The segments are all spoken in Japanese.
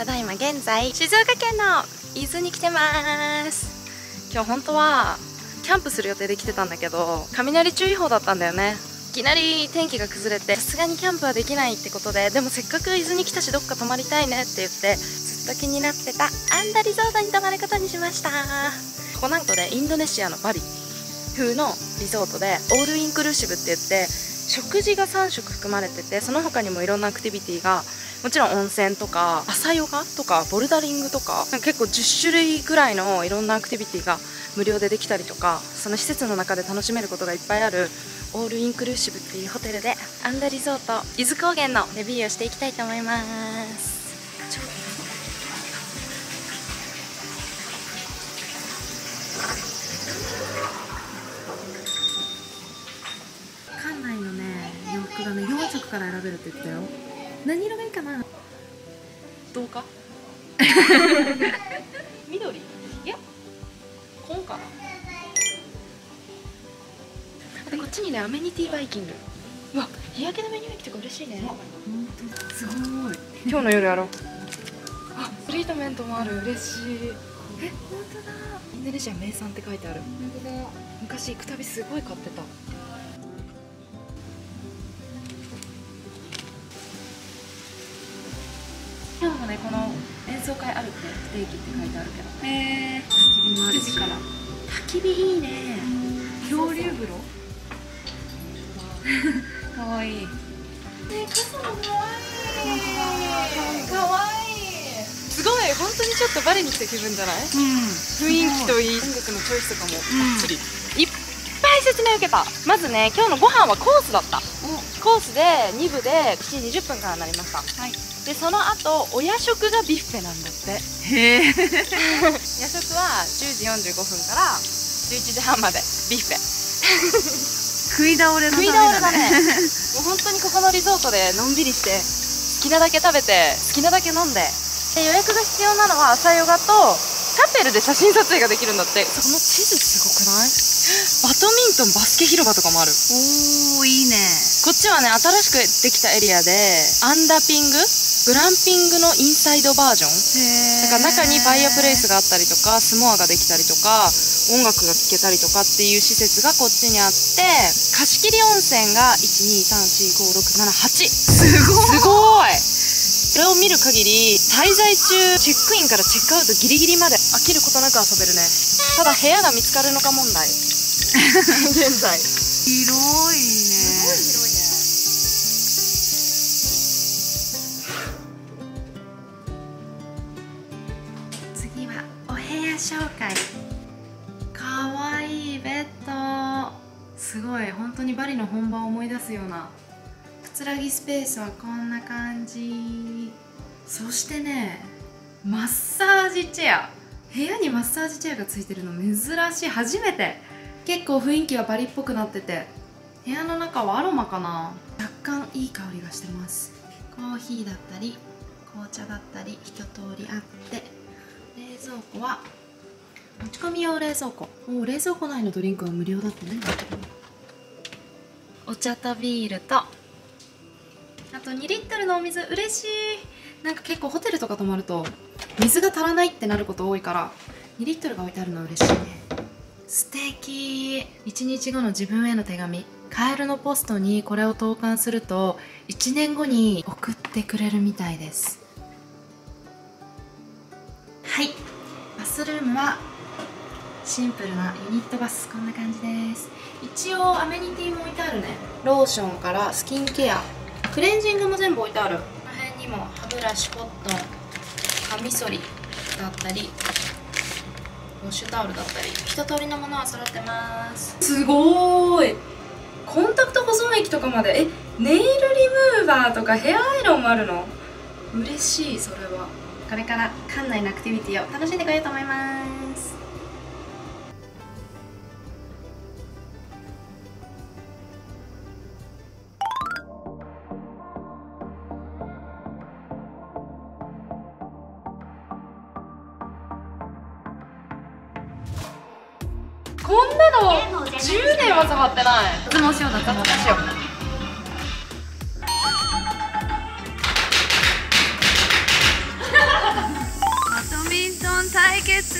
ただいま現在静岡県の伊豆に来てます。今日本当はキャンプする予定で来てたんだけど、雷注意報だったんだよね。いきなり天気が崩れて、さすがにキャンプはできないってことで、でもせっかく伊豆に来たしどっか泊まりたいねって言ってずっと気になってたアンダリゾートに泊まることにしました。ここなんとね、インドネシアのバリ風のリゾートでオールインクルーシブって言って、食事が3食含まれてて、その他にもいろんなアクティビティが、もちろん温泉とか朝ヨガとかボルダリングとか、結構10種類ぐらいのいろんなアクティビティが無料でできたりとか、その施設の中で楽しめることがいっぱいあるオールインクルーシブっていうホテルでアンダリゾート伊豆高原のレビューをしていきたいと思います。館内のね、洋服がね4色から選べるって言ったよ。何色がいいかな。どうか緑、いや紺かな。でこっちにね、アメニティバイキング、うわ、日焼け止め乳液とか嬉しいね。すごい。今日の夜やろう。あ、トリートメントもある、嬉しい。え、本当だ。インドネシア名産って書いてある。本当だ。昔行くたびすごい買ってた。今日もね、この演奏会あるって不定期って書いてあるけど、焚き火もあるし、焚き火いいね。恐竜風呂かわいい。傘もかわいい。かわいい。すごい、本当にちょっとバリに来た気分じゃない？雰囲気といい、音楽のチョイスとかもバッチリ。いっぱい説明受けた。まずね、今日のご飯はコースだった。コースで2部で7時20分からになりました。はい。でその後お夜食がビュッフェなんだって。へえ。夜食は10時45分から11時半までビュッフェ。食い倒れの食い倒れだね。もう本当にここのリゾートでのんびりして好きなだけ食べて好きなだけ飲んで、予約が必要なのは朝ヨガとカペルで写真撮影ができるんだって。その地図すごくない？バドミントンバスケ広場とかもある。おー、いいね。こっちはね、新しくできたエリアでアンダピンググランピングのインサイドバージョンだから、中にファイアプレイスがあったりとかスモアができたりとか音楽が聴けたりとかっていう施設がこっちにあって、貸し切り温泉が123456788。すごい。これを見る限り滞在中チェックインからチェックアウトギリギリまで飽きることなく遊べるね。ただ部屋が見つかるのか問題。現在広いね。すごい広いね。次はお部屋紹介。かわいいベッド。すごい、本当にバリの本場を思い出すような。くつらぎスペースはこんな感じ。そしてね、マッサージチェア。部屋にマッサージチェアがついてるの珍しい。初めて。結構雰囲気はバリっぽくなってて、部屋の中はアロマかな。若干いい香りがしてます。コーヒーだったり紅茶だったり一通りあって、冷蔵庫は持ち込み用冷蔵庫。冷蔵庫内のドリンクは無料だってね。お茶とビールと、あと2リットルのお水。嬉しい。なんか結構ホテルとか泊まると水が足らないってなること多いから、2リットルが置いてあるのは嬉しいね。素敵。1日後の自分への手紙。カエルのポストにこれを投函すると1年後に送ってくれるみたいです。はい、バスルームはシンプルなユニットバス。こんな感じです。一応アメニティも置いてあるね。ローションからスキンケア、クレンジングも全部置いてある。この辺にも歯ブラシ、コットン、カミソリだったりウォッシュタオルだったり、一通りのものは揃ってます。すごーい。コンタクト保存液とかまで。ネイルリムーバーとかヘアアイロンもあるの。嬉しい。それはこれから館内のアクティビティを楽しんでこようと思います。こんなの10年は触ってない。脱毛しよう。脱毛しよう。 決。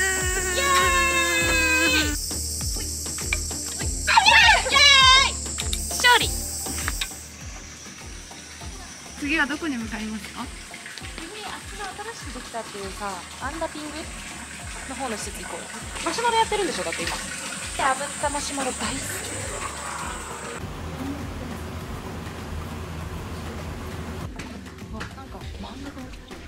勝利。次はどこに向かいますか？ 次、あっちの新しくできたっていうさ、アンダピングの方の施設行こう。マシュマロやってるんでしょ、だって今。炙ったマシュマロ大好き。なんか漫画が売ってる。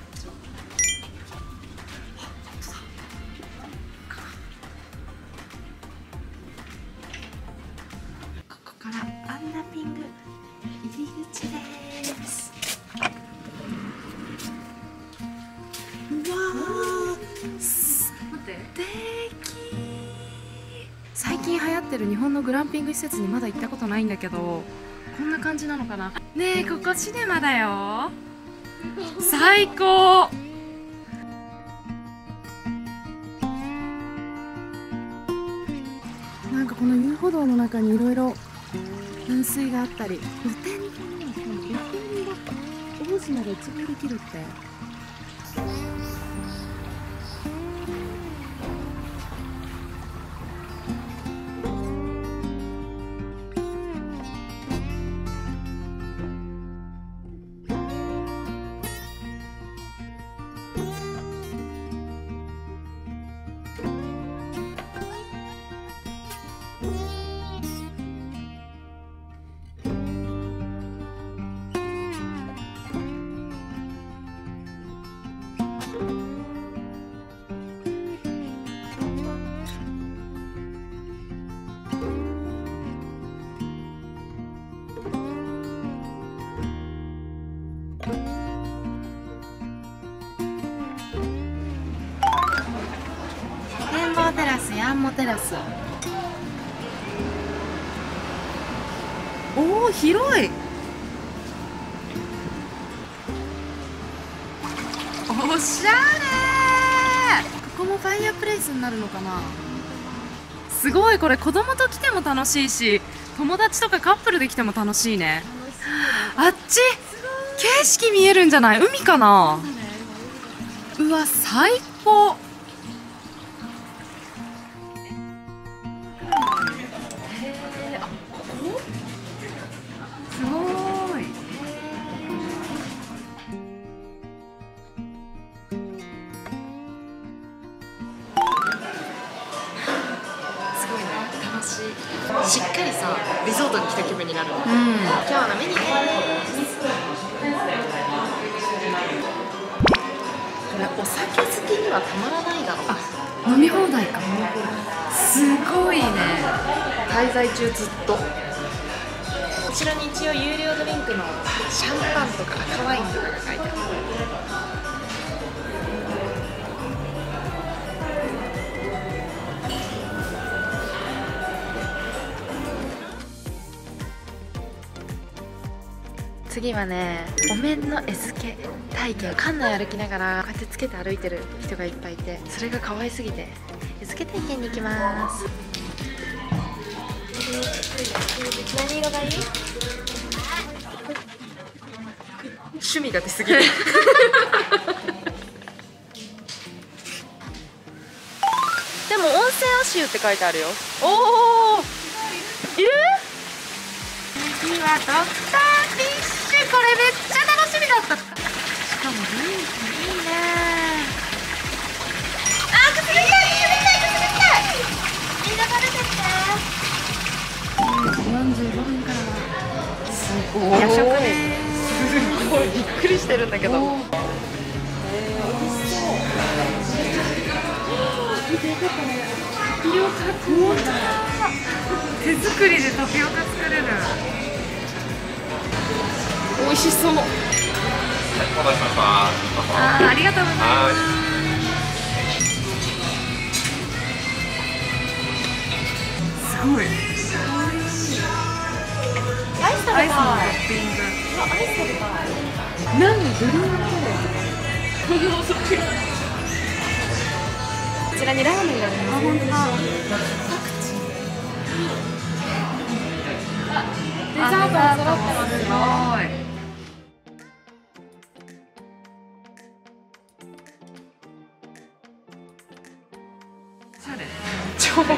ここからアンダピング入り口です。うわー、素敵。最近流行ってる日本のグランピング施設にまだ行ったことないんだけど、こんな感じなのかな。ねえ、ここシネマだよ。最高。なんかこの遊歩道の中にいろいろ噴水があったり、露天風呂が王子まで一望できるって。展望テラス、ヤンモテラス。おお、広い。おしゃれ。ここもファイヤープレイスになるのかな。すごい。これ子供と来ても楽しいし、友達とかカップルで来ても楽しいね。あっち景色見えるんじゃない？海かな。うわ、最高。すごい。 すごいね、楽しい。しっかりさ、リゾートに来た気分になる。今日のメニューです。これお酒好きにはたまらないだろう。 飲み放題か。すごいね。 滞在中ずっと。こちらに一応有料ドリンクのシャンパンとか赤ワインとかが書いてある。次はね、お面の餌付け体験。館内歩きながらこうやってつけて歩いてる人がいっぱいいて、それが可愛すぎて餌付け体験に行きます。何色がいい？趣味が出すぎる。でも温泉足湯って書いてあるよ。おお、いる？ 次はドクターフィッシュ。これめっちゃ楽しみだった。しかも雰囲気いいね。 あ、くすぐりたい、くすぐりたい、みんな食べてって。 45分からはすごい。 夜食です。 すごいびっくりしてるんだけど。美味しそう。タピオカ。 手作りでタピオカ作れる。 美味しそう。 お待たせしました。 ありがとうございます。すごい。 アイス食べたい。 アイスのトッピング。 アイス食べたい。何？ブルーノこちらにラーメンがあります。 あ、本当だ。 デザートも揃ってますよ。 すごい。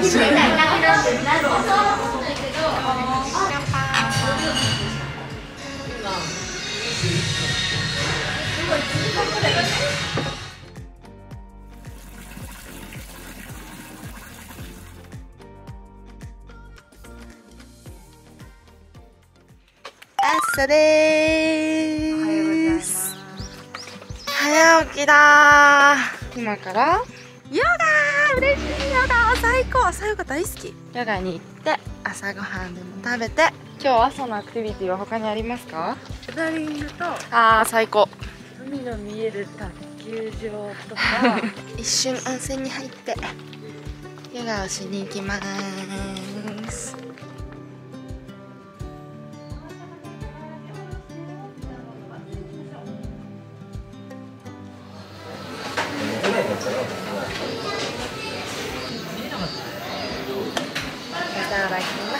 朝でーす。早起きだー。今からヨガー、嬉しい。ヨガ最高。朝ヨガ大好き。ヨガに行って朝ごはんでも食べて。今日朝のアクティビティは他にありますか？ ペダリングと最高。 海の見える卓球場とか一瞬温泉に入ってヨガをしに行きます。いただきます。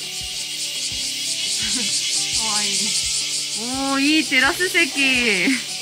おー、いいテラス席。